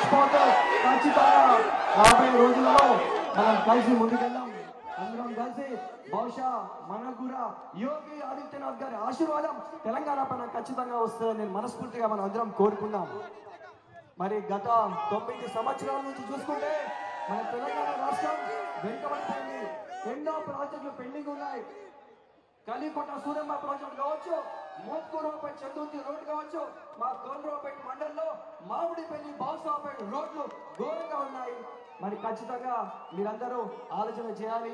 మర్చిపోతాం. ఖచ్చితంగా రాబోయే రోజుల్లో మనం కలిసి ముందుకెళ్దాం. అందరం కలిసి బహుశా మనకు కూడా యోగి ఆదిత్యనాథ్ గారి ఆశీర్వాదం తెలంగాణ పైన ఖచ్చితంగా వస్తుందని నేను మనస్ఫూర్తిగా మనం అందరం కోరుకుందాం. మరి గత 9 సంవత్సరాల నుంచి చూసుకుంటే మన తెలంగాణ రాష్ట్రం వెనుకబడిపోయింది. ఎన్నో ప్రాజెక్టులు పెండింగ్ ఉన్నాయి. కలికోట సూరమ్మ ప్రాజెక్ట్ కావచ్చు, మోత్కూరుపేట చందుర్తి రోడ్ కావచ్చు, మా కోనరావుపేట మండలంలో మామిడిపల్లి బాల్సాపేట రోడ్లు ఘోరంగా ఉన్నాయి. మరి ఖచ్చితంగా మీరందరూ ఆలోచన చేయాలి.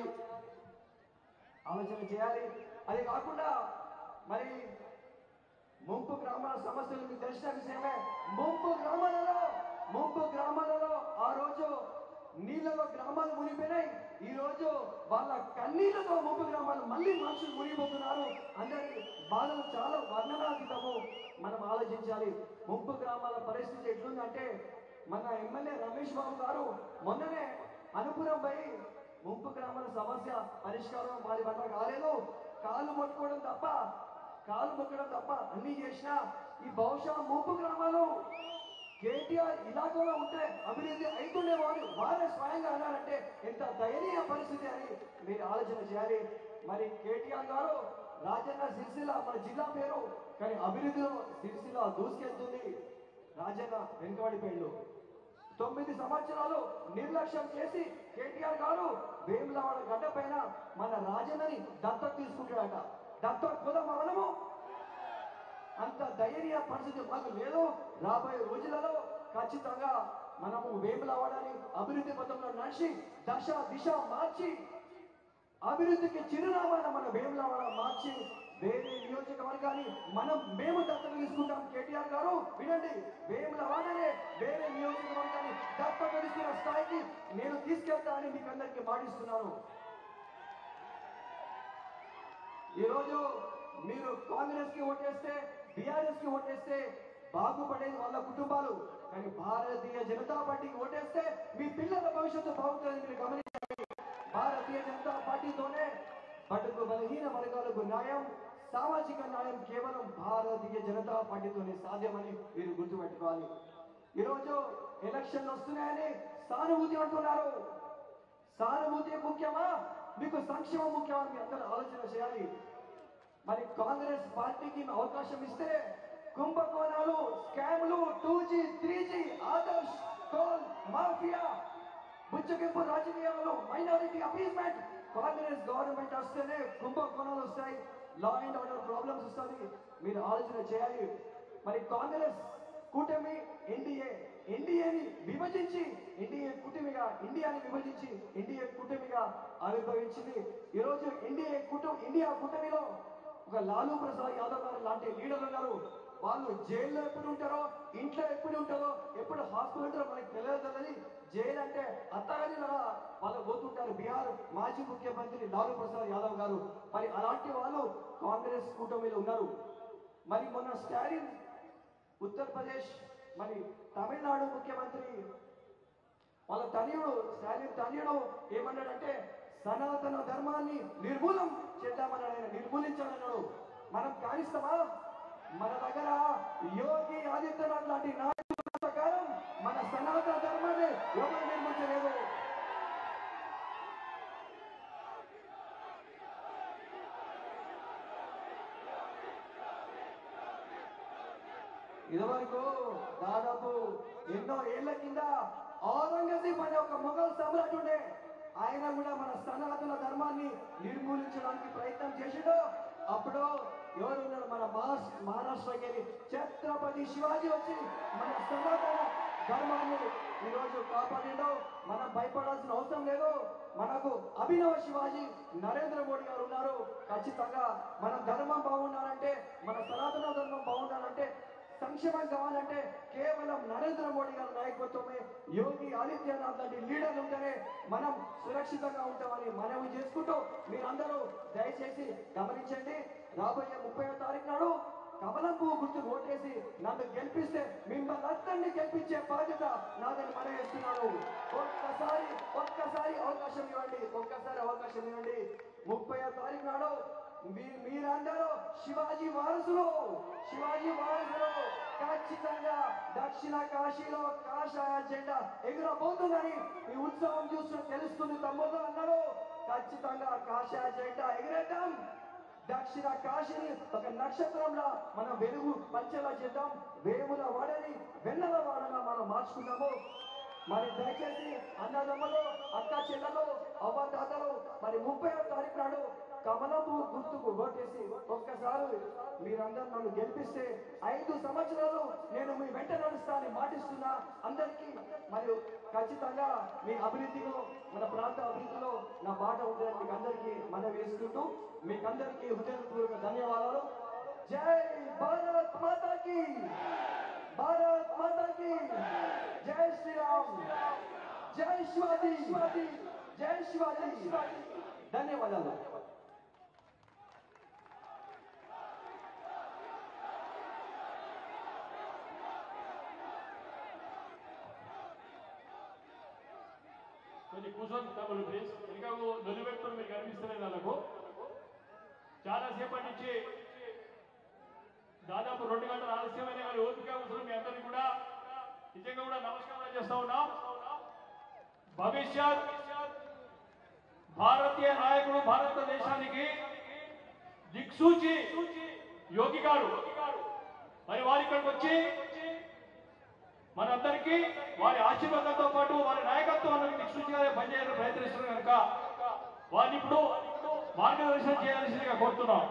అది కాకుండా మరి ముంపు గ్రామాల సమస్యలు మీకు తెలిసిన విషయమే. ముంపు గ్రామాలలో ఆ రోజు నీళ్ళలో గ్రామాలు మునిగిపోయినాయి. ఈ రోజు వాళ్ళ కన్నీళ్లతో ముంపు గ్రామాలు మళ్ళీ మనుషులు మునిగిపోతున్నారు. అందరి బాధలు చాలా వర్ణనాతీతము. మనం ఆలోచించాలి. ముంపు గ్రామాల పరిస్థితి ఎట్లుందంటే మన ఎమ్మెల్యే రమేష్ బాబు గారు మొన్ననే అనుపురం పోయి ముంపు గ్రామాల సమస్య పరిష్కారం వారి వల్ల కాలేదు, కాళ్ళు మొక్కడం తప్ప అన్ని చేసినా ఈ బహుశా ముంపు గ్రామాలు కేటీఆర్ ఇలాగోలో ఉంటే అభివృద్ధి అవుతుండేవారు వారే స్వయంగా అన్నారంటే ఎంత దయనీయ పరిస్థితి అని మీరు ఆలోచన చేయాలి. మరి కేటీఆర్ గారు రాజన్న సిరిసిల్ల మన జిల్లా పేరు, కానీ అభివృద్ధిలో సిరిసిల్ల దూసుకెళ్తుంది. రాజన్న వెనుకబడిపోయిండు. 9 సంవత్సరాలు నిర్లక్ష్యం చేసి కేటీఆర్ గారు వేములవాడ గడ్డ పైన మన రాజన్నని దత్తత తీసుకుంటాడట. దత్తత కూడా మనము అంత దయనీయ పరిస్థితి మాకు లేదు. రాబోయే రోజులలో ఖచ్చితంగా మనము వేములవాడని అభివృద్ధి పథంలో నడిచి దిశ మార్చి అభివృద్ధికి చిరునామాన మన వేములవాడ మార్చి వేరే నియోజకవర్గాన్ని మేము దత్తత తీసుకుంటాం. కేటీఆర్ గారు వినండి, వేములవాడనే వేరే నియోజకవర్గాన్ని దత్తత తీసుకున్న స్థాయికి నేను తీసుకెళ్తా అని మీకు అందరికీ మాటిస్తున్నాను. ఈరోజు మీరు కాంగ్రెస్ కి ఓటేస్తే, బీఆర్ఎస్ కి ఓటేస్తే బాగుపడేది వాళ్ళ కుటుంబాలు, కానీ భారతీయ జనతా పార్టీకి ఓటేస్తే మీ పిల్లల భవిష్యత్తు బాగుంటుందని మీరు గమనించాలి. భారతీయ జనతా పార్టీతోనే బడుగు బలహీన వర్గాలకు న్యాయం, సామాజిక న్యాయం కేవలం భారతీయ జనతా పార్టీతోనే సాధ్యమని మీరు గుర్తుపెట్టుకోవాలి. ఈరోజు ఎలక్షన్లు వస్తున్నాయని సానుభూతి అంటున్నారు. సానుభూతి ముఖ్యమా, మీకు సంక్షేమం ముఖ్యమా? మీ అందరూ ఆలోచన చేయాలి. మరి కాంగ్రెస్ పార్టీకి అవకాశం ఇస్తే కుంభకోణాలు, స్కామ్లు, 2G 3G Adarsh coal mafia, బుచ్చగింపు రాజకీయాలు, మైనారిటీ అపీస్మెంట్, కాంగ్రెస్ గవర్నమెంట్ వస్తేనే కుంభకోణాలు వస్తాయి, లా అండ్ ఆర్డర్ ప్రాబ్లమ్స్ వస్తుంది. మీరు ఆలోచన చేయాలి. మరి కాంగ్రెస్ కూటమి ఎన్డీఏని విభజించి ఇండియాని విభజించి ఎన్డీఏ కూటమిగా ఆవిర్భవించింది. ఈరోజు ఇండియా కూటమిలో ఒక లాలూ ప్రసాద్ యాదవ్ గారు లాంటి లీడర్లు ఉన్నారు. వాళ్ళు జైల్లో ఎప్పుడు ఉంటారో, ఇంట్లో ఎప్పుడు ఉంటారో, ఎప్పుడు హాస్పిటల్ ఉంటారో మనకి తెలియదు. జైలు అంటే అత్తగారిలాగా వాళ్ళు పోతుంటారు. బీహార్ మాజీ ముఖ్యమంత్రి లాలూ ప్రసాద్ యాదవ్ గారు, మరి అలాంటి వాళ్ళు కాంగ్రెస్ కూటమిలో ఉన్నారు. మరి మొన్న స్టాలిన్ ఉత్తరప్రదేశ్, మరి తమిళనాడు ముఖ్యమంత్రి వాళ్ళ స్టాలిన్ తనయుడు ఏమన్నాడంటే సనాతన ధర్మాన్ని నిర్మూలం చేద్దామన్నాడు. ఆయన నిర్మూలించాలన్నాడు. మనం కానిస్తామా? మన దగ్గర యోగి ఆదిత్యనాథ్ లాంటి నాయకుల ప్రకారం మన సనాతన ధర్మాన్ని ఎవరు నిర్మించలేదు. ఇదివరకు దాదాపు ఎన్నో ఏళ్ల కింద ఔరంగజేబ్ అనే ఒక మొఘల్ సమ్రాట్ ఉండే, ఆయన కూడా మన సనాతన ధర్మాన్ని నిర్మూలించడానికి ప్రయత్నం చేసిండు. అప్పుడు ఎవరు ఉన్నారు? మన మహారాష్ట్రకి వెళ్ళి ఛత్రపతి శివాజీ వచ్చి మన సనాతన ధర్మాన్ని ఈరోజు కాపాడిండు. మనం భయపడాల్సిన అవసరం లేదు. మనకు అభినవ శివాజీ నరేంద్ర మోడీ గారు ఉన్నారు. ఖచ్చితంగా మన ధర్మం బాగుండాలంటే, మన సనాతన ధర్మం బాగుండాలంటే, సంక్షేమం కావాలంటే కేవలం నరేంద్ర మోడీ గారి నాయకత్వమే, యోగి ఆదిత్యనాథ్ లాంటి లీడర్లు ఉంటేనే మనం సురక్షితంగా ఉంటామని మనవి చేసుకుంటూ మీరందరూ దయచేసి గమనించండి. రాబోయే 30వ తారీఖు నాడు కమలం పువ్వు గుర్తు ఓటేసి నన్ను గెలిపిస్తే మిమ్మల్ని అందరినీ గెలిపించే బాధ్యత నాదని మనం చేస్తున్నాను. ఒక్కసారి అవకాశం ఇవ్వండి. 30వ తారీఖు నాడు మీరందరూ శివాజీ వారసులు. ఖచ్చితంగా దక్షిణ కాశీలో కాషాయ జెండా ఎగురబోతుందని ఈ ఉత్సవం చూస్తూ తెలుస్తుంది. తమ్ముళ్ళు అందరూ ఖచ్చితంగా కాషాయ జెండా ఎగిరేద్దాం. దక్షిణ కాశీని ఒక నక్షత్రంలా మనం వెలుగు పంచేలా చేద్దాం. వేముల వాడని వెన్నెల వాడగా మనం మార్చుకుందాము. మరి దయచేసి అన్నదమ్ములు, అక్క చెల్లెలు, అవ్వదాతలు మరి 30వ తారీఖు నాడు కమలపు గుర్తుకు ఓటేసి ఒక్కసారి మీరందరూ నన్ను గెలిపిస్తే 5 సంవత్సరాలు నేను మీ వెంట నడుస్తానని మాటిస్తున్నా. అందరికీ మరియు ఖచ్చితంగా మీ అభివృద్ధిలో, మన ప్రాంత అభివృద్ధిలో నా బాట ఉంటుందని మీకు అందరికీ మనం వేసుకుంటూ మీకందరికీ హృదయపూర్వక ధన్యవాదాలు. జై భారత్ మాతాకి, భారత్ మాతాకి, జై శ్రీరామ్, జై శివాజీ, జై శివాజీ. ధన్యవాదాలు. కొన్ని కూర్చొని తమ్ముళ్ళు ప్లీజ్. ఇంకా నొలి వ్యక్తులు మీకు కనిపిస్తున్నాయి. వాళ్ళకు చాలాసేపటి నుంచి దాదాపు 2 గంటల ఆలస్యమైన కానీ ఓపిక కూర్చొని మీ అందరికీ కూడా నిజంగా కూడా నమస్కారం చేస్తా ఉన్నాం. భవిష్యత్ భారతీయ నాయకుడు, భారతదేశానికి దిక్సూచి యోగి గారు మరి వారి ఇక్కడికి వచ్చి మనందరికీ వారి ఆశీర్వాదంతో పాటు వారి నాయకత్వానికి దిక్సూచిగా పనిచేయాలని ప్రయత్నిస్తున్నారు కనుక వారిని ఇప్పుడు మార్గదర్శనం చేయాల్సిందిగా కోరుతున్నాం.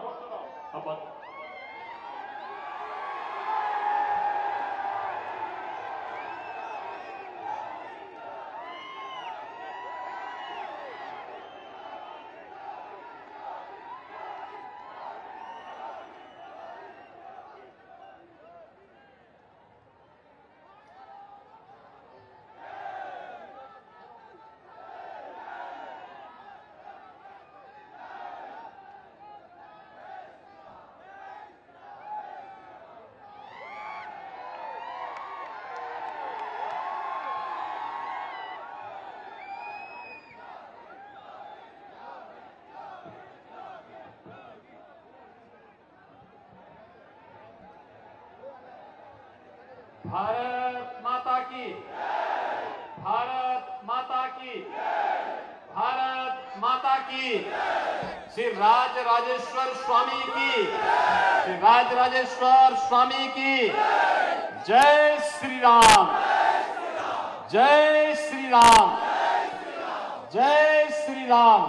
भारत माता की, भारत माता की, भारत माता की। श्री राजराजेश्वर स्वामी की, श्री राजराजेश्वर स्वामी की जय श्री राम, जय श्री राम, जय श्री राम।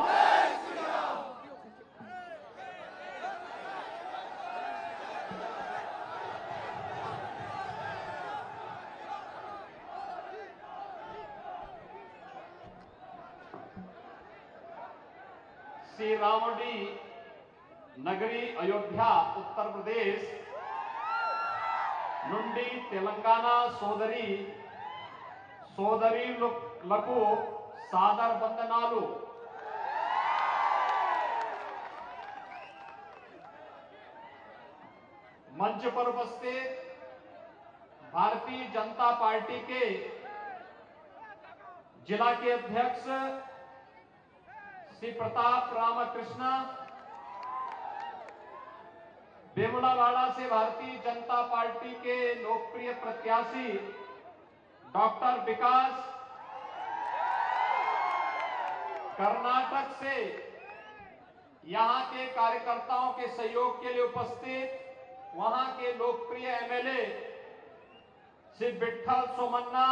श्री रामोडी नगरी अयोध्या उत्तर प्रदेश నుండి తెలంగాణ సోదరీలకు సాదర వందనాలు. मंच पर उपस्थित भारतीय जनता पार्टी के जिला के अध्यक्ष श्री प्रताप रामकृष्ण, बेमुलावाड़ा से भारतीय जनता पार्टी के लोकप्रिय प्रत्याशी डॉक्टर विकास, कर्नाटक से यहां के कार्यकर्ताओं के सहयोग के लिए उपस्थित वहां के लोकप्रिय एमएलए श्री विठल सोमन्ना,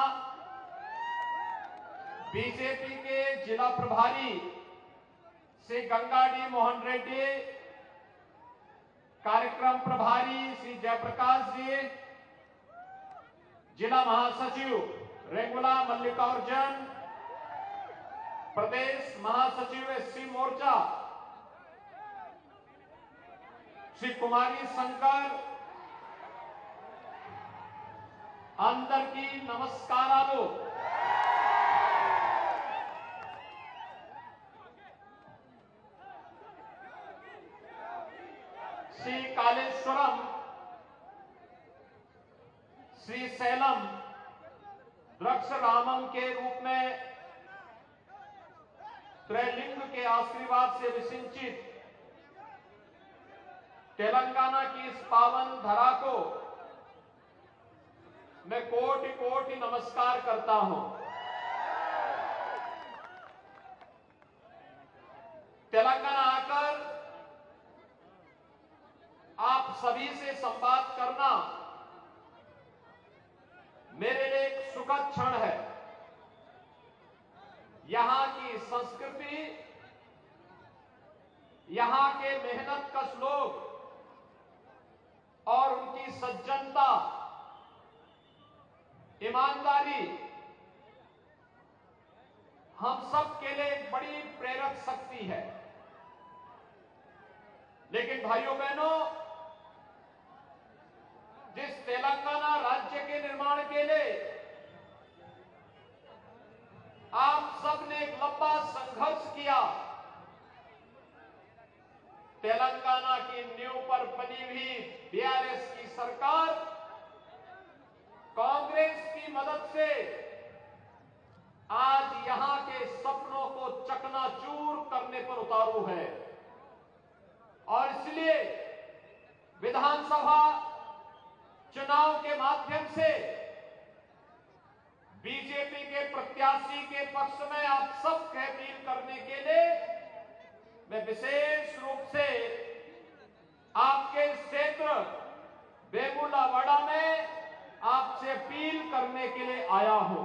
बीजेपी के जिला प्रभारी श्री गंगाडी मोहन रेड्डी, कार्यक्रम प्रभारी श्री जयप्रकाश जी, जिला महासचिव रेंगुला मल्लिकार्जुन, प्रदेश महासचिव एससी मोर्चा श्री कुमारी शंकर, अंदर की नमस्कारालु। श्री कालेश्वरम, श्री सैलम द्रक्षरामम के रूप में त्रैलिंग के आशीर्वाद से विसिंचित तेलंगाना की इस पावन धरा को मैं कोटि कोटि नमस्कार करता हूं। तेलंगाना आकर आप सभी से संवाद करना मेरे लिए एक सुखद क्षण है। यहां की संस्कृति, यहां के मेहनतकश लोग और उनकी सज्जनता, ईमानदारी हम सब के लिए एक बड़ी प्रेरक शक्ति है। लेकिन भाइयों बहनों, जिस तेलंगाना राज्य के निर्माण के लिए आप सबने एक लंबा संघर्ष किया, तेलंगाना की नींव पर बनी हुई बीआरएस की सरकार कांग्रेस की मदद से आज यहां के सपनों को चकनाचूर करने पर उतारू है। और इसलिए विधानसभा चुनाव के माध्यम से बीजेपी के प्रत्याशी के पक्ष में आप सबके अपील करने के लिए मैं विशेष रूप से आपके क्षेत्र बेमुलावाड़ा में आपसे अपील करने के लिए आया हूं।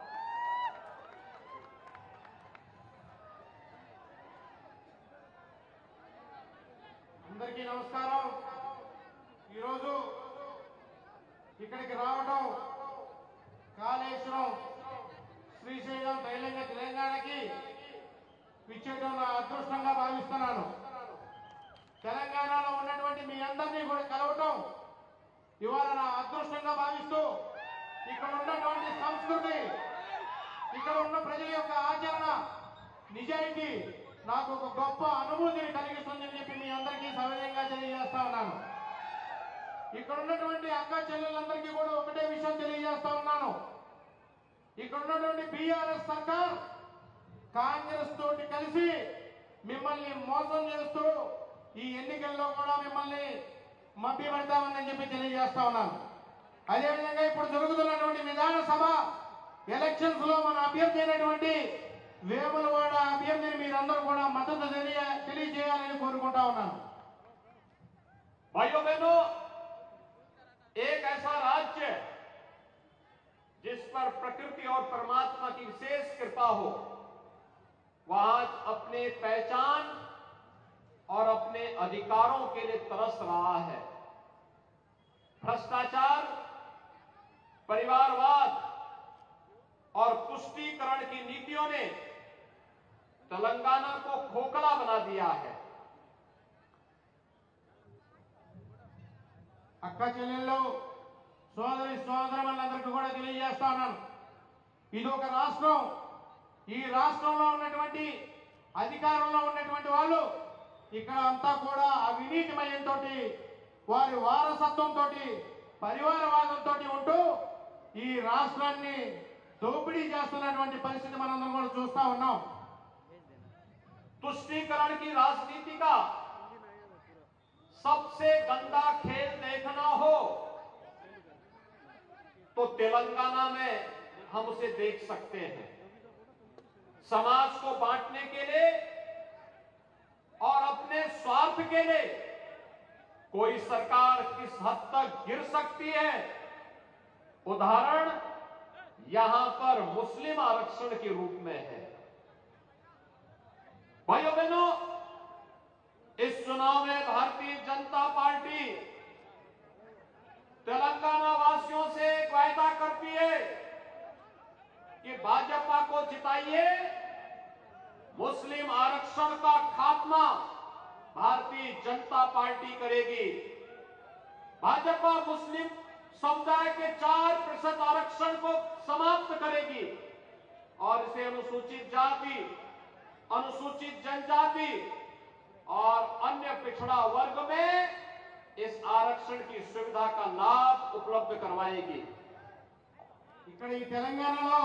అందరికీ నమస్కారం। ఈరోజు ఇక్కడికి రావడం కాళేశ్వరం శ్రీశైలం తెలంగాణకి విచ్చేయడం నా అదృష్టంగా భావిస్తున్నాను। తెలంగాణలో ఉన్నటువంటి మీ అందరినీ కూడా కలవటం ఇవాళ నా అదృష్టంగా భావిస్తూ ఇక్కడ ఉన్నటువంటి సంస్కృతి, ఇక్కడ ఉన్న ప్రజల యొక్క ఆచరణ, నిజాయితీ నాకు ఒక గొప్ప అనుభూతిని కలిగిస్తుందని చెప్పి మీ అందరికీ సవినయంగా తెలియజేస్తా ఉన్నాను। ఇక్కడ ఉన్నటువంటి అక్క చెల్లెలందరికీ కూడా ఒకటే విషయం తెలియజేస్తా ఉన్నాను। ఇక్కడ ఉన్నటువంటి బీఆర్ఎస్ సర్కార్ కాంగ్రెస్ తోటి కలిసి మిమ్మల్ని మోసం చేస్తూ ఈ ఎన్నికల్లో కూడా మిమ్మల్ని మభ్యపెడతామని చెప్పి తెలియజేస్తా ఉన్నాను। అదేవిధంగా ఇప్పుడు జరుగుతున్నటువంటి విధానసభ ఎలక్షన్స్ లో మన అభ్యర్థి అయినటువంటి వేములవాడ అభ్యర్థిని మీరందరూ కూడా మద్దతు తెలియజేయాలని కోరుకుంటా ఉన్నాను। भाइयों बहनों, एक ऐसा राज्य जिस पर प्रकृति और परमात्मा की विशेष कृपा हो, वह आज अपने पहचान और अपने अधिकारों के लिए तरस रहा है। भ्रष्टाचार, परिवारवाद और पुष्टिकरण की नीतियों ने तेलंगाना को खोखला बना दिया है। అక్క చెల్లెళ్ళు, సోదరి సోదరులందరికీ కూడా తెలియజేస్తా ఉన్నాను, ఇది ఒక రాష్ట్రం। ఈ రాష్ట్రంలో ఉన్నటువంటి అధికారంలో ఉన్నటువంటి వాళ్ళు ఇక్కడ అంతా కూడా అవినీతిమయంతో, వారి వారసత్వంతో, పరివారవాదంతో ఉంటూ ఈ రాష్ట్రాన్ని దోపిడీ చేస్తున్నటువంటి పరిస్థితి మనందరం కూడా చూస్తా ఉన్నాం। तुष्टीकरण की राजनीति का सबसे गंदा खेल देखना हो तो तेलंगाना में हम उसे देख सकते हैं। समाज को बांटने के लिए और अपने स्वार्थ के लिए कोई सरकार किस हद तक गिर सकती है, उदाहरण यहां पर मुस्लिम आरक्षण के रूप में है। भाइयों बहनों, इस चुनाव में भारतीय जनता पार्टी तेलंगाना वासियों से एक वायदा करती है कि भाजपा को जिताइए, मुस्लिम आरक्षण का खात्मा भारतीय जनता पार्टी करेगी। भाजपा मुस्लिम समुदाय के 4% आरक्षण को समाप्त करेगी और इसे अनुसूचित जाति, अनुसूचित जनजाति और अन्य पिछड़ा वर्ग में इस आरक्षण की सुविधा का लाभ उपलब्ध करवाएगी। ఇక్కడ ఈ తెలంగాణలో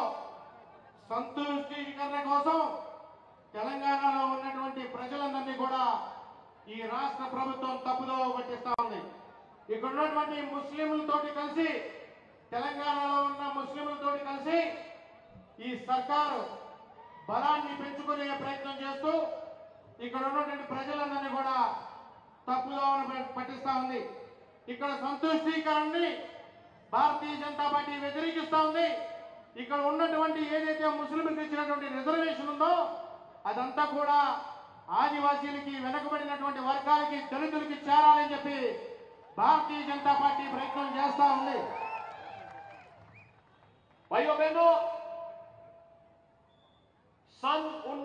సంతుష్టీకరణ కోసం తెలంగాణలో ఉన్నటువంటి ప్రజలందరినీ కూడా ఈ రాష్ట్ర ప్రభుత్వం తప్పుదో పట్టిస్తా ఉంది. ఇక్కడ ఉన్నటువంటి ముస్లింలతోటి కలిసి, తెలంగాణలో ఉన్న ముస్లింలతోటి కలిసి ఈ సర్కారు బలాన్ని పెంచుకునే ప్రయత్నం చేస్తూ ఇక్కడ ఉన్నటువంటి ప్రజలందరినీ కూడా తప్పుదో పట్టిస్తా ఉంది. ఇక్కడ సంతుష్టీకరణని భారతీయ జనతా పార్టీ వ్యతిరేకిస్తా ఉంది. ఇక్కడ ఉన్నటువంటి ఏదైతే ముస్లింలకు ఇచ్చినటువంటి రిజర్వేషన్ ఉందో అదంతా కూడా ఆదివాసీలకి, వెనుకబడినటువంటి వర్గాలకి, దళితులకి చేరాలని చెప్పి భారతీయ జనతా పార్టీ ప్రయత్నం చేస్తా ఉంది. भाइयों बहनों, सन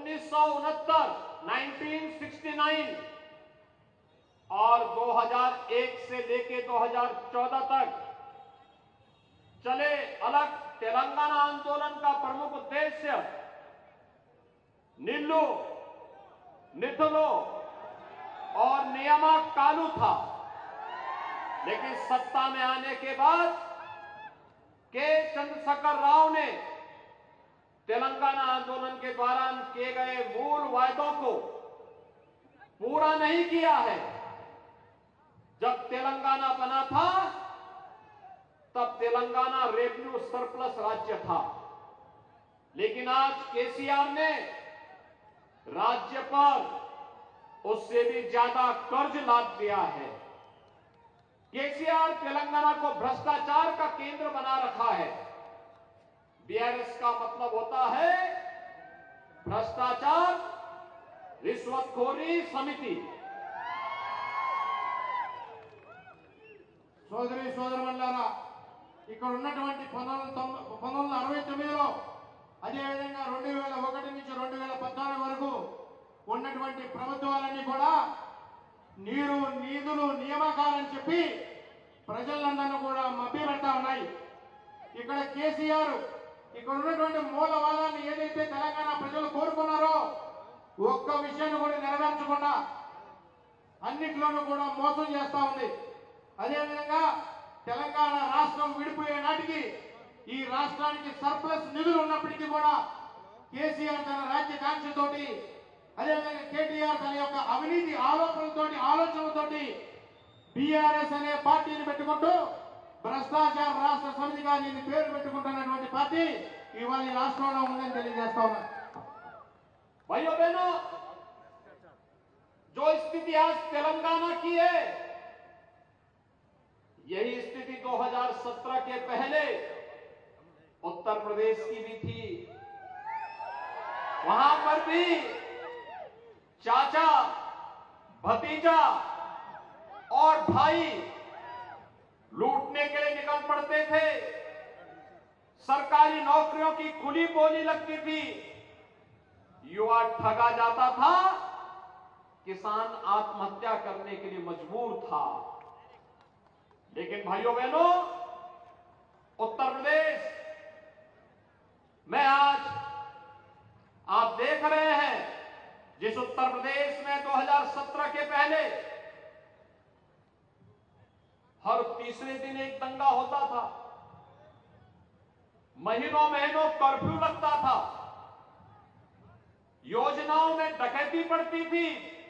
1969 और 2001 से लेके 2014 तक चले अलग तेलंगाना आंदोलन का प्रमुख उद्देश्य निल्लू, निधुलो और नियामक कानून था। लेकिन सत्ता में आने के बाद के चंद्रशेखर राव ने तेलंगाना आंदोलन के दौरान किए गए मूल वायदों को पूरा नहीं किया है। जब तेलंगाना बना था तब तेलंगाना रेवेन्यू सरप्लस राज्य था, लेकिन आज केसीआर ने राज्य पर उससे भी ज्यादा कर्ज लाद दिया है। केसीआर तेलंगाना को भ्रष्टाचार का केंद्र बना रखा है। बीआरएस का मतलब होता है भ्रष्टाचार रिश्वतखोरी समिति। సోదరి సోదరులారా, ఇక్కడ ఉన్నటువంటి 1969లో అదేవిధంగా 2001 నుంచి 2014 వరకు ఉన్నటువంటి ప్రభుత్వాలన్నీ కూడా నీరు, నిధులు, నియామకాలని చెప్పి ప్రజలందరినీ కూడా మభ్యపెడతా ఉన్నాయి. ఇక్కడ కేసీఆర్ ఇక్కడ ఉన్నటువంటి మూలవాదాన్ని ఏదైతే తెలంగాణ ప్రజలు కోరుకున్నారో ఒక్క విషయాన్ని కూడా నెరవేర్చకుండా అన్నిట్లోనూ కూడా మోసం చేస్తా ఉంది. అదేవిధంగా తెలంగాణ రాష్ట్రం విడిపోయే నాటికి ఈ రాష్ట్రానికి సర్ప్లస్ నిధులు ఉన్నప్పటికీ కూడా కేసీఆర్ తన రాజ్యకాంక్షతోటి, అదేవిధంగా కేటీఆర్ తన యొక్క అవినీతి ఆరోపణలతోటి, ఆలోచనలతోటి బీఆర్ఎస్ అనే పార్టీని పెట్టుకుంటూ భ్రష్టాచార రాష్ట్ర సమితిగా దీన్ని పేరు పెట్టుకుంటున్నటువంటి పార్టీ ఇవాళ ఈ రాష్ట్రంలో ఉందని తెలియజేస్తా ఉన్నా. भाइयों बहनों, जो स्थिति आज तेलंगाना की है, यही स्थिति 2017 के पहले उत्तर प्रदेश की भी थी। वहां पर भी चाचा, भतीजा और भाई लूटने के लिए निकल पड़ते थे। सरकारी नौकरियों की खुली बोली लगती थी, युवा ठगा जाता था, किसान आत्महत्या करने के लिए मजबूर था। लेकिन भाइयों बहनों, उत्तर प्रदेश में आज आप देख रहे हैं, जिस उत्तर प्रदेश में 2017 के पहले हर तीसरे दिन एक दंगा होता था, महीनों महीनों कर्फ्यू लगता था, योजनाओं में डकैती पड़ती थी।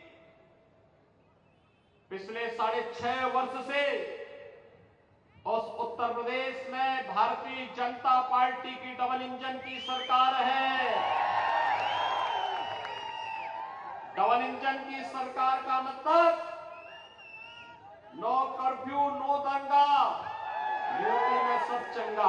पिछले 6.5 वर्ष से उस उत्तर प्रदेश में भारतीय जनता पार्टी की डबल इंजन की सरकार है। डबल इंजन की सरकार का मतलब नो कर्फ्यू, नो दंगा, यूपी में सब चंगा।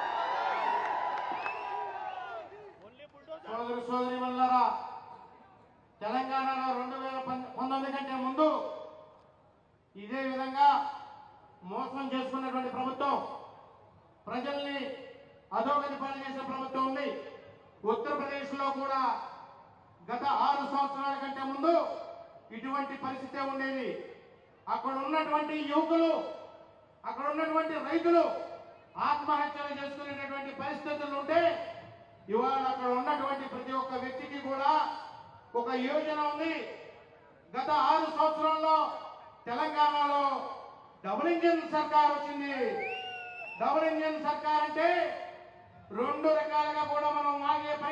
సోదరు సోదరీమణులారా, తెలంగాణలో 2019 కంటే ముందు ఇదే విధంగా మోసం చేసుకున్నటువంటి ప్రభుత్వం, ప్రజల్ని అధోగతి పాలు చేసిన ప్రభుత్వం ఉంది. ఉత్తరప్రదేశ్లో కూడా గత 6 సంవత్సరాల కంటే ముందు ఇటువంటి పరిస్థితే ఉండేది. అక్కడ ఉన్నటువంటి యువకులు, అక్కడ ఉన్నటువంటి రైతులు ఆత్మహత్యలు చేసుకునేటటువంటి పరిస్థితులు ఉంటే ఇవాళ అక్కడ ఉన్నటువంటి ప్రతి ఒక్క వ్యక్తికి కూడా ఒక యోజన ఉంది. గత 6 సంవత్సరాల్లో తెలంగాణలో డబుల్ ఇంజిన్ సర్కార్ వచ్చింది. డబుల్ ఇంజిన్ సర్కార్ అంటే 2 రకాలుగా కూడా మనం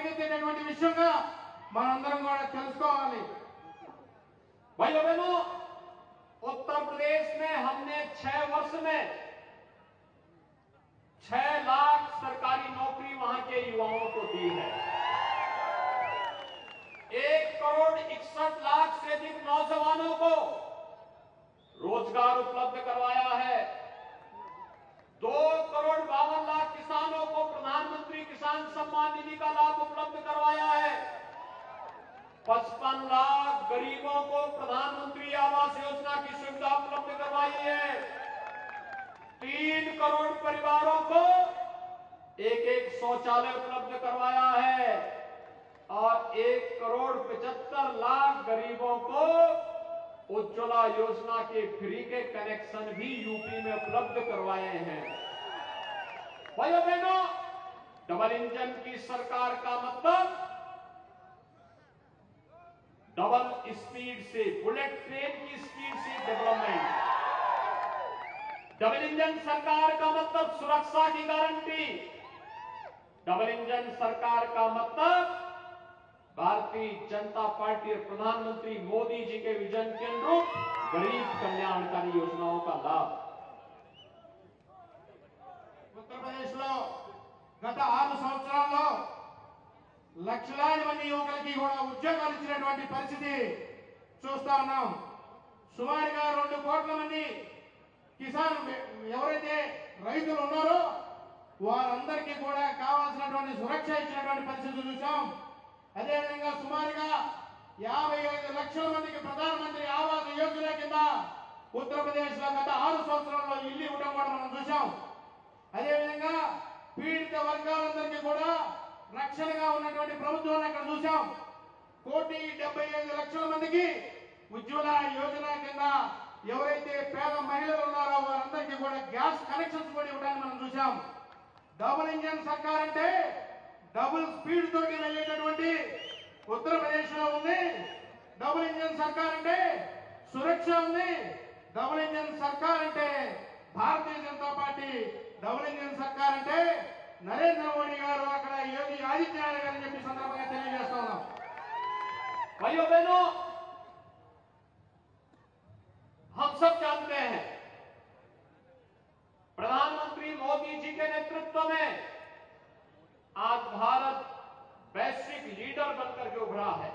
పరిగెత్తేటటువంటి విషయంగా మనందరం కూడా తెలుసుకోవాలి. भाइयों बहनों, उत्तर प्रदेश में हमने 6 वर्ष में 6 लाख सरकारी नौकरी वहां के युवाओं को दी है। 1,61,00,000 से अधिक नौजवानों को रोजगार उपलब्ध करवाया है। 2,52,00,000 किसानों को प्रधानमंत्री किसान सम्मान निधि का लाभ उपलब्ध करवाया है। 55 लाख गरीबों को प्रधानमंत्री आवास योजना की सुविधा उपलब्ध करवाई है। 3 करोड़ परिवारों को एक शौचालय उपलब्ध करवाया है और 1,75,00,000 गरीबों को उज्ज्वला योजना के फ्री के कनेक्शन भी यूपी में उपलब्ध करवाए हैं। भाइयों बहनों, डबल इंजन की सरकार का मतलब डबल स्पीड से, बुलेट ट्रेन की स्पीड से डेवलपमेंट। डबल इंजन सरकार का मतलब सुरक्षा की गारंटी। डबल इंजन सरकार का मतलब भारतीय जनता पार्टी और प्रधानमंत्री मोदी जी के विजन के अनुरूप गरीब कल्याणकारी योजनाओं का लाभ। उत्तर प्रदेश गत 6 సంవత్సరాల్లో లక్షలాది మంది యువకులకి కూడా ఉద్యోగాలు ఇచ్చినటువంటి పరిస్థితి చూస్తా ఉన్నాం. సుమారుగా 2 కోట్ల మంది కిసాన్ ఎవరైతే రైతులు ఉన్నారో వారందరికీ కూడా కావాల్సినటువంటి సురక్ష ఇచ్చినటువంటి పరిస్థితి చూసాం. అదేవిధంగా సుమారుగా 55 లక్షల మందికి ప్రధానమంత్రి ఆవాస్ యోజన కింద ఉత్తరప్రదేశ్ లో గత 6 సంవత్సరాల్లో ఇల్లు ఇవ్వడం కూడా మనం చూసాం. అదేవిధంగా పీడిత వర్గాలందరికీ కూడా రక్షణగా ఉన్నటువంటి ప్రభుత్వాన్ని అక్కడ చూసాం. 1,75,00,000 మందికి ఉజ్వల యోజన కింద ఎవరైతే పేద మహిళలు ఉన్నారో వారందరికీ కూడా గ్యాస్ కనెక్షన్స్ కూడా ఇవ్వడానికి మనం చూసాం. డబుల్ ఇంజన్ సర్కార్ అంటే డబుల్ స్పీడ్ తోటి వెళ్ళేటటువంటి ఉత్తరప్రదేశ్ లో ఉంది. డబుల్ ఇంజన్ సర్కార్ అంటే సురక్ష ఉంది. డబుల్ ఇంజన్ సర్కార్ అంటే భారతీయ జనతా పార్టీ. డబుల్ ఇంజన్ సర్కార్ అంటే నరేంద్ర మోడీ గారు, అక్కడ యోగి ఆదిత్యనాథ్ గారు అని చెప్పి సందర్భంగా తెలియజేస్తా ఉన్నాం. भाइयों बहनों, हम सब जानते हैं प्रधानमंत्री मोदी जी के नेतृत्व में आज भारत वैश्विक लीडर बनकर के उभरा है।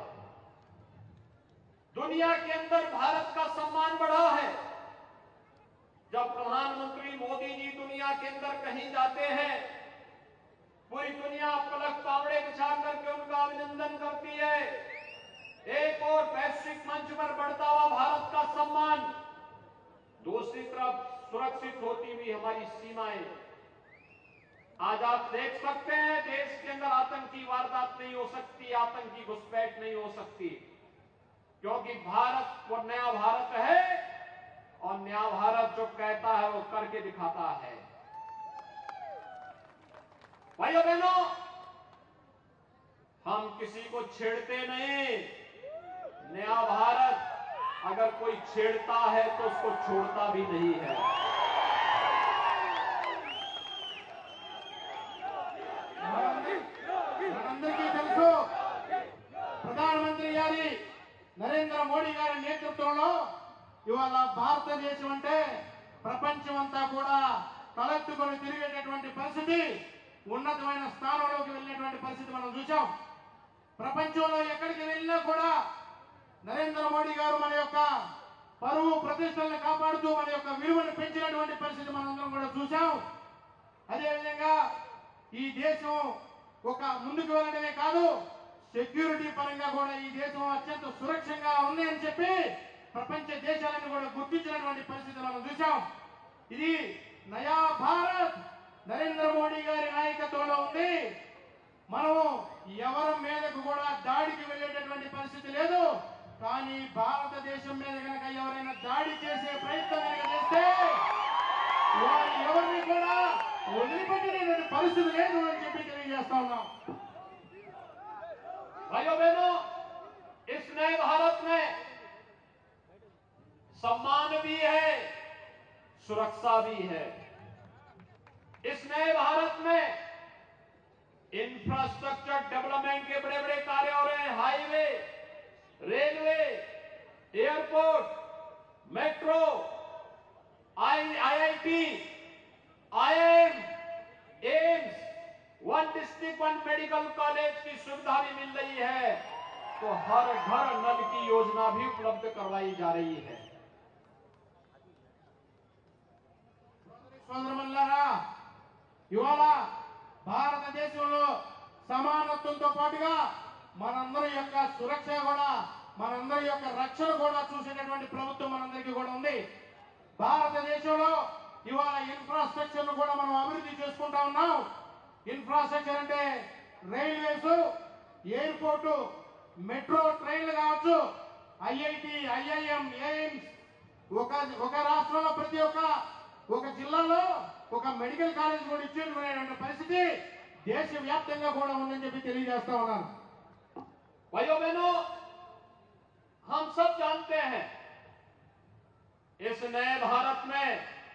दुनिया के अंदर भारत का सम्मान बढ़ा है। जब प्रधानमंत्री मोदी जी दुनिया के अंदर कहीं जाते हैं, पूरी दुनिया पलक पावड़े बिछा करके उनका अभिनंदन करती है। एक और वैश्विक मंच पर बढ़ता हुआ भारत का सम्मान, दूसरी तरफ सुरक्षित होती हुई हमारी सीमाएं। आज आप देख सकते हैं देश के अंदर आतंकी वारदात नहीं हो सकती, आतंकी घुसपैठ नहीं हो सकती, क्योंकि भारत वो नया भारत है और नया भारत जो कहता है वो करके दिखाता है। भाइयों बहनों, हम किसी को छेड़ते नहीं। नया भारत अगर कोई छेड़ता है तो उसको छोड़ता भी नहीं है। మనందరికీ తెలుసు ప్రధానమంత్రి గారి నరేంద్ర మోడీ గారి నేతృత్వంలో ఇవాళ భారతదేశం అంటే ప్రపంచం అంతా కూడా తలెత్తుకొని తిరిగేటటువంటి పరిస్థితి, ఉన్నతమైన స్థానంలోకి వెళ్ళినటువంటి పరిస్థితి మనం చూసాం. ప్రపంచంలో ఎక్కడికి వెళ్ళినా కూడా నరేంద్ర మోడీ గారు మన యొక్క పరువు ప్రతిష్టలను కాపాడుతూ మన యొక్క విలువను పెంచినటువంటి పరిస్థితి మనందరం కూడా చూసాం. అదేవిధంగా ఈ దేశం ఒక ముందుకు వెళ్ళడమే కాదు, సెక్యూరిటీ పరంగా కూడా ఈ దేశం అత్యంత సురక్షంగా ఉంది అని చెప్పి ప్రపంచ దేశాలను కూడా గుర్తించినటువంటి పరిస్థితి మనం చూసాం. ఇది నయా భారత్ నరేంద్ర మోడీ గారి నాయకత్వంలో ఉంది. మనం ఎవరి మీదకు కూడా దాడికి వెళ్ళేటటువంటి పరిస్థితి లేదు. కానీ భారతదేశం మీద కనుక ఎవరైనా దాడి చేసే ప్రయత్నం కనుక చేస్తే వారు ఎవరిని కూడా వదిలిపెట్టేటువంటి పరిస్థితి లేదు అని చెప్పి తెలియజేస్తా ఉన్నాం. भाइयों बहनों, इस नए भारत में सम्मान भी है, सुरक्षा भी है। इस नए भारत में इंफ्रास्ट्रक्चर डेवलपमेंट के बड़े बड़े कार्य हो रहे हैं। Highway, railway, airport, metro, IIT, IIM, AIIMS, one district one medical college की सुविधा भी मिल रही है, तो हर घर नल की योजना भी उपलब्ध करवाई जा रही है। సోదరులారా, ఇవాళ భారతదేశంలో సమానత్వంతో పాటుగా మనందరి యొక్క సురక్ష కూడా, మనందరి యొక్క రక్షణ కూడా చూసేటటువంటి ప్రభుత్వం మనందరికీ కూడా ఉంది. భారతదేశంలో ఇవాళ ఇన్ఫ్రాస్ట్రక్చర్ ను కూడా మనం అభివృద్ధి చేసుకుంటా ఉన్నాం. ఇన్ఫ్రాస్ట్రక్చర్ అంటే రైల్వేస్, ఎయిర్పోర్టు, మెట్రో ట్రైన్లు కావచ్చు, ఐఐటి, ఐఐఎం, ఎయిమ్స్, ఒక రాష్ట్రంలో ప్రతి ఒక జిల్లాలో ఒక మెడికల్ కాలేజ్ కూడా ఇచ్చేటువంటి పరిస్థితి దేశవ్యాప్తంగా కూడా ఉందని చెప్పి తెలియజేస్తా ఉన్నాను. भाइयों बहनों, हम सब जानते हैं इस नए भारत में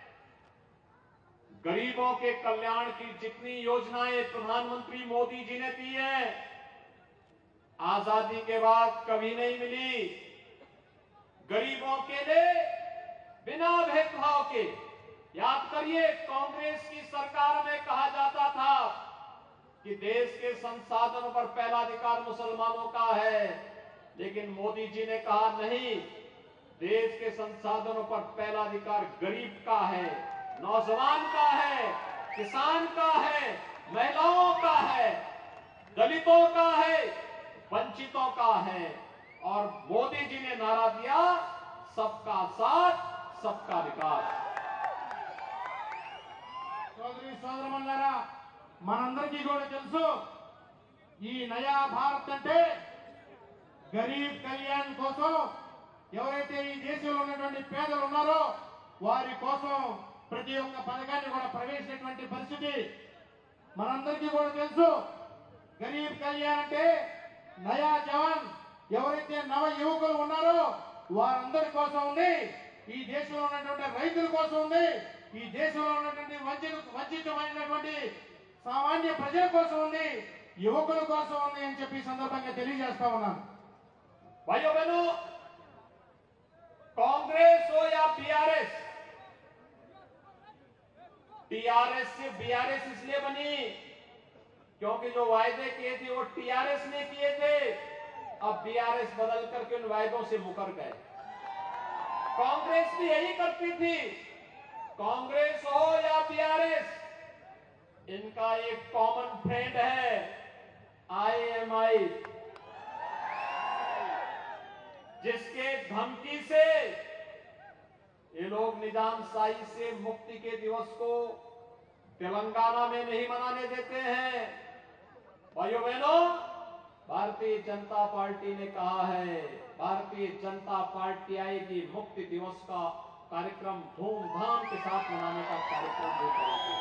गरीबों के कल्याण की जितनी योजनाएं प्रधानमंत्री मोदी जी ने दी हैं, आजादी के बाद कभी नहीं मिली। गरीबों के लिए बिना भेदभाव के, याद करिए कांग्रेस की सरकार में कहा जाता था कि देश के संसाधनों पर पहला अधिकार मुसलमानों का है, लेकिन मोदी जी ने कहा नहीं, देश के संसाधनों पर पहला अधिकार गरीब का है, नौजवान का है, किसान का है, महिलाओं का है, दलितों का है, वंचितों का है। और मोदी जी ने नारा दिया, सबका साथ, सबका विकास। సోదరి సోదరులారా, మనందరికీ కూడా తెలుసు, ఈ నయా భారత్ అంటే గరీబ్ కళ్యాణ్ కోసం, ఎవరైతే ఈ దేశంలో ఉన్నటువంటి పేదలు ఉన్నారో వారి కోసం ప్రతి ఒక్క పథకాన్ని కూడా ప్రవేశించినటువంటి పరిస్థితి మనందరికీ కూడా తెలుసు. గరీబ్ కళ్యాణ్ అంటే నయా జవాన్, ఎవరైతే నవ యువకులు ఉన్నారో వారందరి కోసం ఉంది. ఈ దేశంలో ఉన్నటువంటి రైతుల కోసం ఉంది. ఈ దేశంలో ఉన్నటువంటి వంచితమైనటువంటి సామాన్య ప్రజల కోసం ఉంది, యువకుల కోసం ఉంది అని చెప్పి సందర్భంగా తెలియజేస్తా ఉన్నాను. भाइयों बहनों, कांग्रेस हो या बीआरएस, टीआरएस से बीआरएस इसलिए बनी क्योंकि जो वायदे किए थे वो टीआरएस ने किए थे, अब बीआरएस बदल करके उन वायदों से मुकर गए। कांग्रेस भी यही करती थी, कांग्रेस हो या बीआरएस, इनका एक कॉमन फ्रेंड है आईएमआई, जिसके धमकी से ये लोग निजामशाही से मुक्ति के दिवस को तेलंगाना में नहीं मनाने देते हैं। भाइयों बहनों, भारतीय जनता पार्टी ने कहा है, भारतीय जनता पार्टी आएगी, मुक्ति दिवस का कार्यक्रम धूमधाम के साथ मनाने का कार्यक्रम भी करेगी।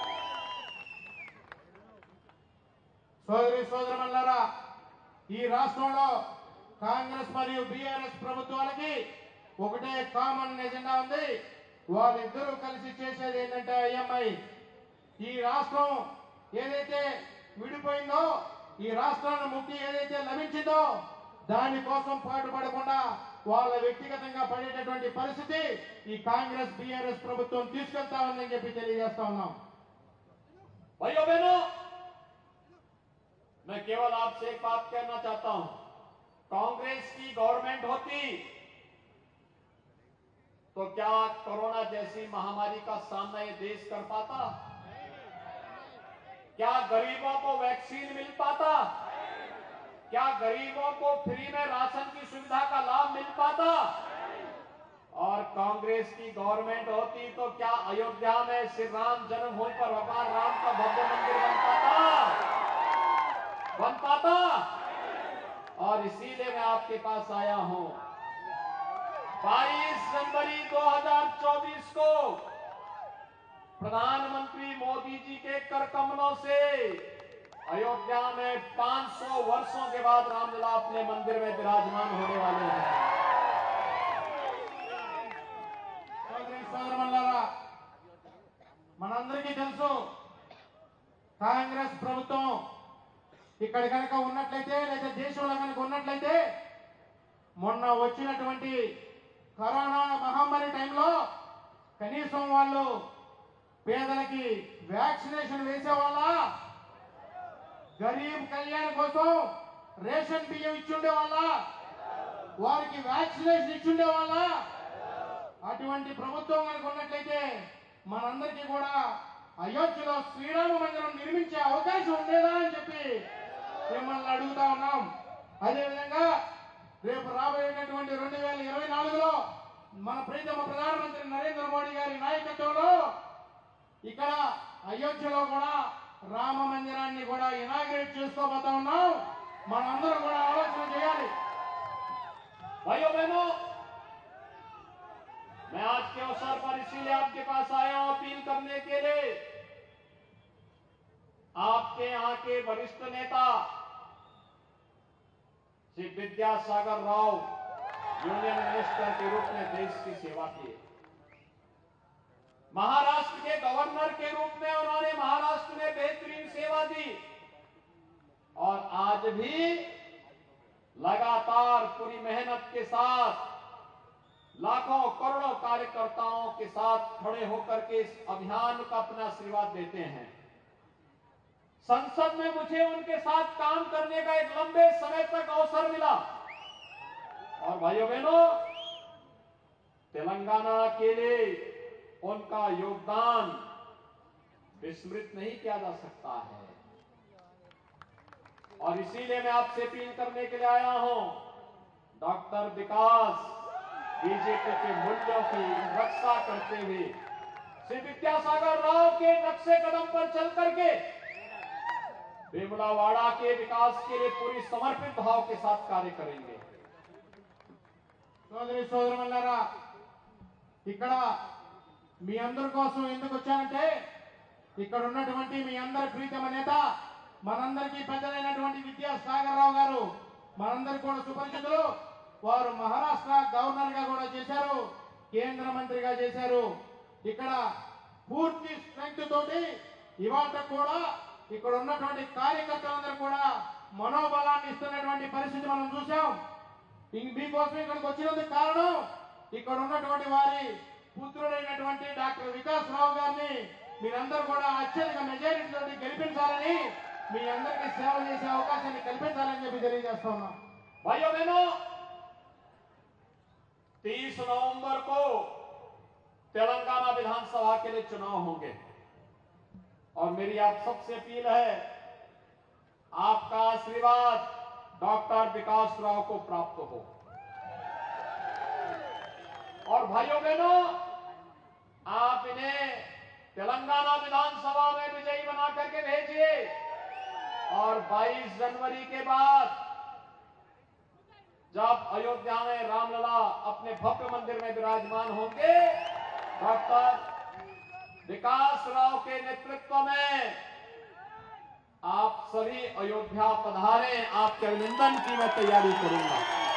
సోదరి సోదరులారా, ఈ రాష్ట్రంలో కాంగ్రెస్ మరియు బీఆర్ఎస్ ప్రభుత్వాలకి ఒకటే కామన్ ఎజెండా ఉంది. వాళ్ళిద్దరూ కలిసి చేసేది ఏంటంటే ఐఎంఐ. ఈ రాష్ట్రం ఏదైతే విడిపోయిందో, ఈ రాష్ట్రాన్ని ముక్తి ఏదైతే లభించిందో దానికోసం పాటుపడకుండా వాళ్ళ వ్యక్తిగతంగా పడేటటువంటి పరిస్థితి ఈ కాంగ్రెస్ బీఆర్ఎస్ ప్రభుత్వం తీసుకెళ్తా ఉందని చెప్పి తెలియజేస్తా ఉన్నాం. भाइयों बहनों, मैं केवल आपसे एक बात कहना चाहता हूं, कांग्रेस की गवर्नमेंट होती तो क्या कोरोना जैसी महामारी का सामना ये देश कर पाता? क्या गरीबों को वैक्सीन मिल पाता? क्या गरीबों को फ्री में राशन की सुविधा का लाभ मिल पाता? और कांग्रेस की गवर्नमेंट होती तो क्या अयोध्या में श्री राम जन्मभूमि पर भगवान राम का भव्य मंदिर बन पाता? और इसीलिए मैं आपके पास आया हूं। 22 जनवरी 2024 को प्रधानमंत्री मोदी जी के कर कमलों से अयोध्या में 500 वर्षों के बाद रामलला अपने मंदिर में विराजमान होने वाले हैं। సోదరి సోదరులారా, మనందరికీ తెలుసు, కాంగ్రెస్ ప్రభుత్వం ఇక్కడ కనుక ఉన్నట్లయితే, లేదా దేశంలో కనుక ఉన్నట్లయితే, మొన్న వచ్చినటువంటి కరోనా మహమ్మారి టైంలో కనీసం వాళ్ళు పేదలకి వ్యాక్సినేషన్ వేసేవాళ్ళ, గరీబ్ కళ్యాణ్ కోసం రేషన్ బియ్యం ఇచ్చుండే వాళ్ళ, వారికి వ్యాక్సినేషన్ ఇచ్చుండే వాళ్ళ. అటువంటి ప్రభుత్వం కనుక ఉన్నట్లయితే మనందరికీ కూడా అయోధ్యలో శ్రీరామ మందిరం నిర్మించే అవకాశం ఉండేదా అని చెప్పి మిమ్మల్ని అడుగుతా ఉన్నాం. అదేవిధంగా రేపు రాబోయేటటువంటి 2024లో మన ప్రీతమ ప్రధానమంత్రి నరేంద్ర మోడీ గారి నాయకత్వంలో ఇక్కడ అయోధ్యలో కూడా రామ మందిరాన్ని కూడా ఇనాగ్రేట్ చేసుకోబోతా ఉన్నాం. మనందరం కూడా ఆలోచన చేయాలి. भाइयों बहनों, मैं आज के अवसर पर इसीलिए आपके पास आया हूं अपील करने के लिए। आपके यहां के वरिष्ठ नेता श्री विद्यासागर राव यूनियन मिनिस्टर के रूप में देश की सेवा की। महाराष्ट्र के गवर्नर के रूप में उन्होंने महाराष्ट्र में बेहतरीन सेवा दी और आज भी लगातार पूरी मेहनत के साथ लाखों करोड़ों कार्यकर्ताओं के साथ खड़े होकर के इस अभियान का अपना आशीर्वाद देते हैं। संसद में मुझे उनके साथ काम करने का एक लंबे समय तक अवसर मिला और भाइयों बहनों, तेलंगाना के लिए उनका योगदान विस्मृत नहीं किया जा सकता है और इसीलिए मैं आपसे अपील करने के लिए आया हूं। डॉक्टर विकास बीजेपी के मूल्यों की रक्षा करते हुए श्री विद्यासागर राव के नक्शे कदम पर चल करके वेमुलावाड़ा के विकास के लिए पूरी समर्पित भाव के साथ कार्य करेंगे। సోదరి సోదరులారా, ఇక్కడ మీ అందరి కోసం ఎందుకు వచ్చానంటే ఇక్కడ ఉన్నటువంటి మీ అందరి ప్రీతమ నేత మనందరికీ పెద్దలైనటువంటి విద్యాసాగర్ రావు గారు మనందరికీ కూడా సుపరిచితులు. వారు మహారాష్ట్ర గవర్నర్ గా కూడా చేశారు, కేంద్ర మంత్రిగా చేశారు. ఇక్కడ పూర్తి స్ట్రెంగ్త్ తోటి ఇవాళ కూడా ఇక్కడ ఉన్నటువంటి కార్యకర్తలందరూ కూడా మనోబలాన్ని ఇస్తున్నటువంటి పరిస్థితి మనం చూసాం. మీకోసం ఇక్కడికి వచ్చినందుకు కారణం ఇక్కడ ఉన్నటువంటి వారి పుత్రుడైనటువంటి డాక్టర్ వికాస్ రావు గారిని మీరందరూ కూడా అత్యధిక మెజారిటీ తోటి గెలిపించాలని, మీ అందరికీ సేవ చేసే అవకాశాన్ని కల్పించాలని చెప్పి తెలియజేస్తా ఉన్నాం. भाइयों बहनों, 30 नवंबर को तेलंगाना विधानसभा के लिए चुनाव होंगे और मेरी आप सबसे अपील है, आपका आशीर्वाद डॉक्टर विकास राव को प्राप्त हो। और भाइयों बहनों, आप इन्हें तेलंगाना विधानसभा में विजयी बना करके भेजिए और 22 जनवरी के बाद जब अयोध्या में रामलला अपने भव्य मंदिर में विराजमान होंगे, डॉक्टर विकास राव के नेतृत्व में आप सभी अयोध्या पधारें। आपके अभिनंदन की मैं तैयारी करूंगा।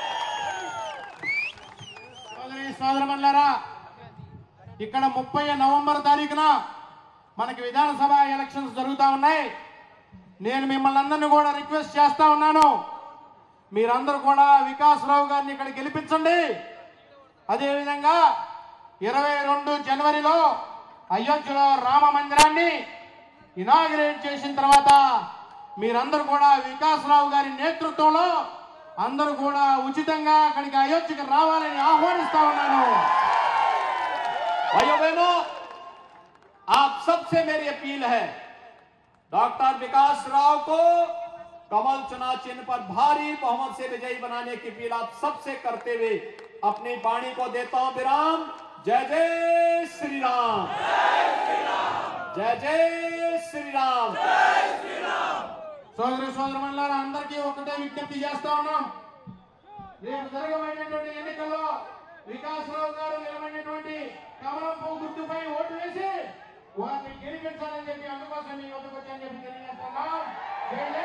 సోదరి సోదరులారా, ఇక్కడ 30 నవంబర్ తారీఖున మనకి విధానసభ ఎలక్షన్స్ జరుగుతా ఉన్నాయి. నేను మిమ్మల్ని అందరినీ కూడా రిక్వెస్ట్ చేస్తా ఉన్నాను, మీరందరూ కూడా వికాస్ రావు గారిని ఇక్కడ గెలిపించండి. అదేవిధంగా 22 జనవరిలో అయోధ్యలో రామ మందిరాన్ని ఇనాగ్రేట్ చేసిన తర్వాత మీరందరూ కూడా వికాస్ రావు గారి నేతృత్వంలో అందరూ కూడా ఉచితంగా అక్కడికి అయోధ్యకి రావాలని ఆహ్వానిస్తా ఉన్నాను. भाइयों बहनों, आप सबसे मेरी अपील है, डॉक्टर विकास राव को कमल चुनाव चिन्ह पर भारी बहुमत से विजयी बनाने की अपील आप सबसे करते हुए अपनी वाणी को देता हूं विराम। जय जय श्री राम, जय जय श्री राम। సోదరి సోదరులారా, అందరికీ ఒకటే విజ్ఞప్తి చేస్తా ఉన్నాం, రేపు జరగబోయేటువంటి ఎన్నికల్లో వికాస్ రావు గారు నిలబడినటువంటి కమలం పువ్వు గుర్తుపై ఓటు వేసి వారిని గెలిపించాలని చెప్పి అందుకోసం మీ వద్దకు వచ్చాయని చెప్పి తెలియజేస్తున్నాం.